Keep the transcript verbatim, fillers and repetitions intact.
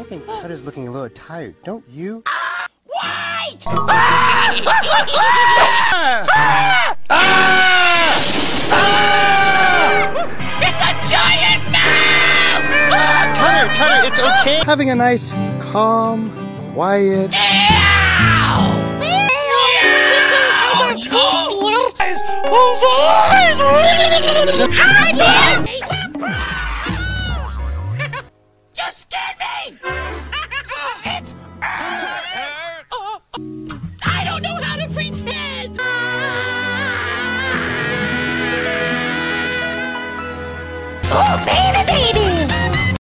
think Tutter's looking a little tired, don't you? Wait! It's a giant mouse! Tutter, Tutter, it's okay. Having a nice, calm, quiet... You scared me! It's... I don't know how to pretend! Oh, baby!